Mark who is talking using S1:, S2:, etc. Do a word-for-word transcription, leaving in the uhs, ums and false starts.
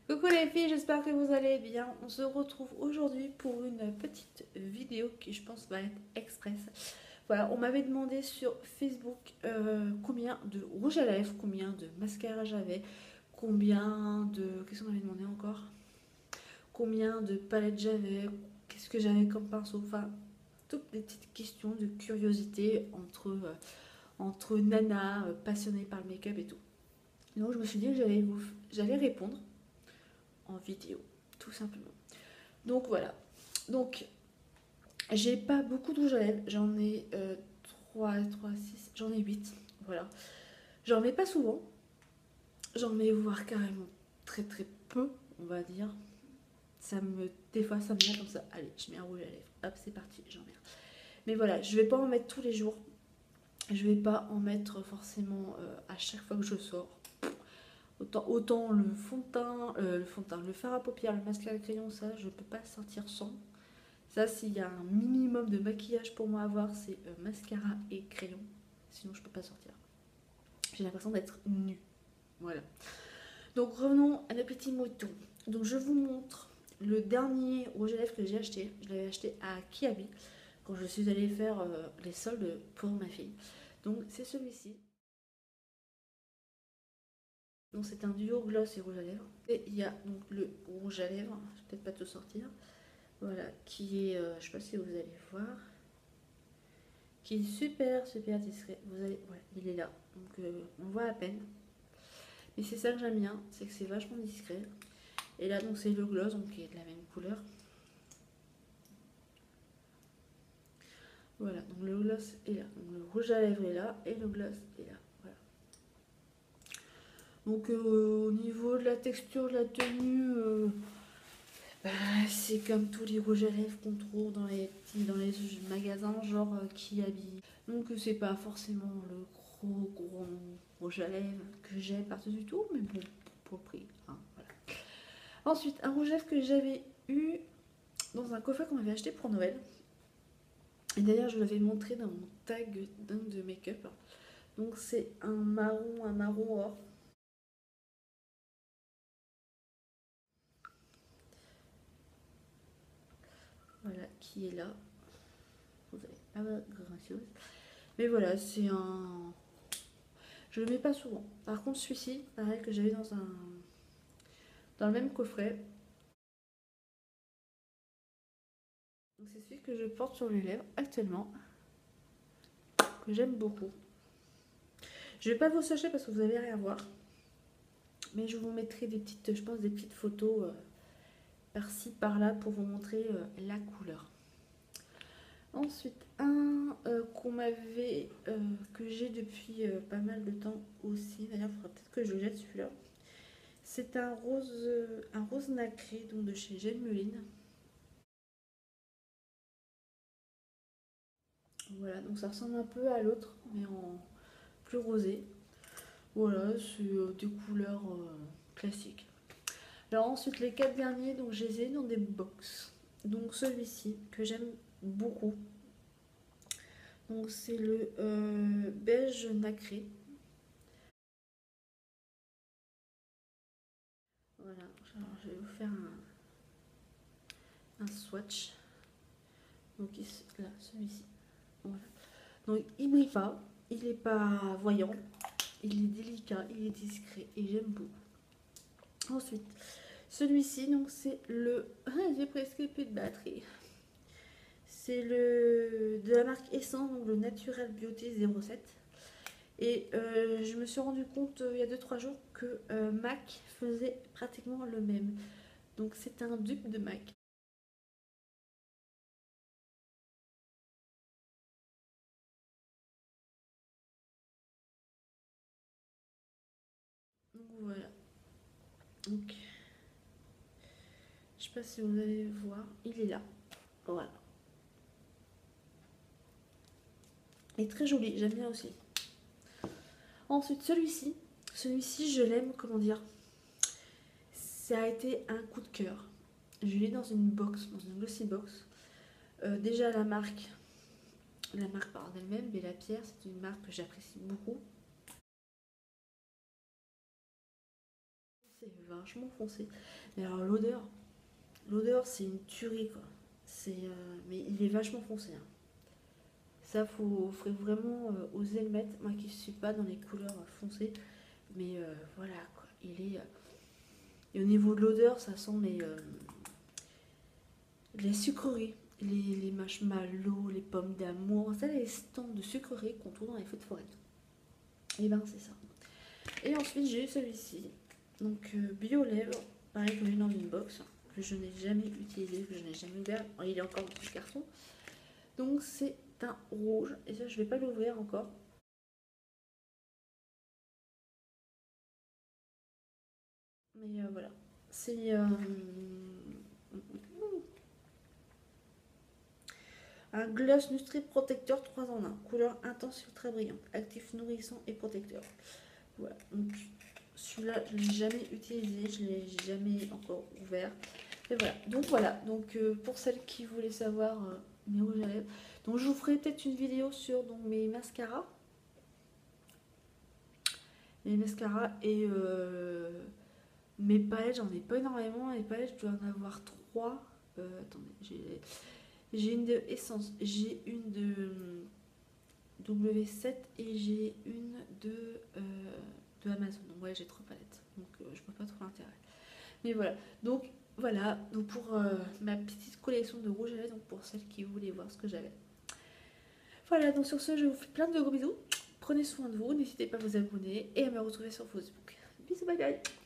S1: Coucou les filles, j'espère que vous allez bien. On se retrouve aujourd'hui pour une petite vidéo qui je pense va être express. Voilà, on m'avait demandé sur Facebook euh, combien de rouge à lèvres, combien de mascara j'avais, combien de... Qu'est-ce qu'on m'avait demandé encore? Combien de palettes j'avais, qu'est-ce que j'avais comme pinceau, enfin toutes des petites questions de curiosité entre, euh, entre nanas euh, passionnées par le make-up et tout. Donc je me suis dit que j'allais vous... j'allais répondre en vidéo, tout simplement. Donc voilà. Donc j'ai pas beaucoup de rouge à lèvres, j'en ai euh, trois, trois, six, j'en ai huit. Voilà. J'en mets pas souvent, j'en mets voire carrément très très peu, on va dire. Ça me, des fois ça me vient comme ça, allez, je mets un rouge à lèvres, hop, c'est parti, j'en mets. Mais voilà, je vais pas en mettre tous les jours. Je vais pas en mettre forcément euh, à chaque fois que je sors. Autant, autant le fond de teint, euh, le fond de teint, le fard à paupières, le mascara à crayon, ça, je peux pas sortir sans. Ça, s'il y a un minimum de maquillage pour moi à avoir, c'est euh, mascara et crayon. Sinon, je peux pas sortir. J'ai l'impression d'être nue. Voilà. Donc, revenons à nos petits moutons. Donc, je vous montre le dernier rouge à lèvres que j'ai acheté. Je l'avais acheté à Kiabi quand je suis allée faire euh, les soldes pour ma fille. Donc, c'est celui-ci. Donc, c'est un duo gloss et rouge à lèvres. Et il y a donc le rouge à lèvres, je vais peut-être pas tout sortir. Voilà, qui est, euh, je sais pas si vous allez voir, qui est super super discret. Vous allez, ouais, il est là, donc euh, on voit à peine. Mais c'est ça que j'aime bien, c'est que c'est vachement discret. Et là donc c'est le gloss, donc qui est de la même couleur. Voilà, donc le gloss est là, donc le rouge à lèvres est là et le gloss est là. Voilà. Donc euh, au niveau de la texture, de la tenue, euh, bah, c'est comme tous les rouges à lèvres qu'on trouve dans les petits, dans les magasins genre euh, qui habillent. Donc c'est pas forcément le gros gros rouge à lèvres que j'ai partout du tout, mais bon, pour le prix. Hein, voilà. Ensuite, un rouge à lèvres que j'avais eu dans un coffret qu'on m'avait acheté pour Noël. Et d'ailleurs, je l'avais montré dans mon tag d'un de make-up. Donc c'est un marron, un marron or. Voilà, qui est là. Vous n'allez pas voir grand chose. Mais voilà, c'est un... Je le mets pas souvent. Par contre, celui-ci, pareil, que j'avais dans un... dans le même coffret. Donc c'est celui que je porte sur les lèvres actuellement. Que j'aime beaucoup. Je vais pas vous swatcher parce que vous n'allez rien voir. Mais je vous mettrai des petites, je pense, des petites photos euh, par-ci, par-là pour vous montrer euh, la couleur. Ensuite, un euh, qu'on m'avait, euh, que j'ai depuis euh, pas mal de temps aussi. D'ailleurs, il faudra peut-être que je le jette celui-là. C'est un rose, euh, un rose nacré, donc de chez Gemmeline. Voilà, donc ça ressemble un peu à l'autre, mais en plus rosé. Voilà, c'est euh, des couleurs euh, classiques. Alors ensuite, les quatre derniers, donc je les ai dans des box. Donc celui-ci, que j'aime beaucoup. Donc c'est le euh, beige nacré. Voilà, alors je vais vous faire un, un swatch. Donc là, celui-ci. Voilà. Donc il brille pas, il n'est pas voyant, il est délicat, il est discret et j'aime beaucoup. Ensuite, celui-ci, donc c'est le... Ah, j'ai presque plus de batterie. C'est le de la marque Essence, donc le Natural Beauty zéro sept. Et euh, je me suis rendu compte euh, il y a deux trois jours que euh, MAC faisait pratiquement le même. Donc c'est un dupe de MAC. Donc voilà. Donc je sais pas si vous allez voir, il est là. Voilà. Il est très joli, j'aime bien aussi. Ensuite celui-ci, celui-ci je l'aime, comment dire, ça a été un coup de cœur. Je l'ai dans une box, dans une glossy box. Euh, déjà la marque, la marque par elle-même, Bella Pierre, c'est une marque que j'apprécie beaucoup. c'est vachement foncé. Mais alors l'odeur, l'odeur c'est une tuerie quoi. C'est, euh, mais il est vachement foncé. Hein. Ça, faut, faut vraiment euh, oser le mettre. Moi qui ne suis pas dans les couleurs foncées, mais euh, voilà quoi. Il est. Euh, et au niveau de l'odeur, ça sent les, euh, les sucreries, les, les marshmallows, les pommes d'amour. Ça, les stands de sucreries qu'on trouve dans les feux de forêt. Et ben c'est ça. Et ensuite j'ai eu celui-ci. Donc euh, bio lèvres, pareil que j'ai dans une box, que je n'ai jamais utilisé, que je n'ai jamais ouvert. Il est encore dans ce carton. Donc c'est un rouge. Et ça je vais pas l'ouvrir encore. Mais euh, voilà. C'est euh, un gloss Nutri Protecteur trois en un. Couleur intense et très brillante. Actif, nourrissant et protecteur. Voilà. Donc celui-là je ne l'ai jamais utilisé. Je ne l'ai jamais encore ouvert. Et voilà. Donc voilà. Donc euh, pour celles qui voulaient savoir euh, mes rouges à lèvres. Donc je vous ferai peut-être une vidéo sur donc, mes mascaras. Mes mascaras et euh, mes palettes, j'en ai pas énormément. Les palettes, je dois en avoir trois. Euh, attendez, j'ai, j'ai une de Essence, j'ai une de W sept et j'ai une de, euh, de Amazon. Donc ouais, j'ai trois palettes. Donc euh, je vois pas trop l'intérêt. Mais voilà. Donc voilà. Donc pour euh, ma petite collection de rouge à lèvres, donc pour celles qui voulaient voir ce que j'avais. Voilà. Donc sur ce, je vous fais plein de gros bisous. Prenez soin de vous. N'hésitez pas à vous abonner et à me retrouver sur Facebook. Bisous, bye bye.